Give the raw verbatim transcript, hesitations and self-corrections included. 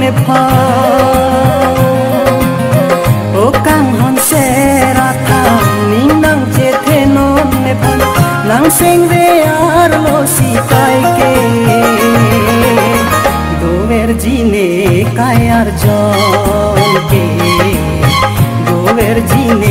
nepha o kang hon se ra tha ning nang che the non nepha nang seng ve ar lo si kai ke dover jine kai ar jon ke dover jine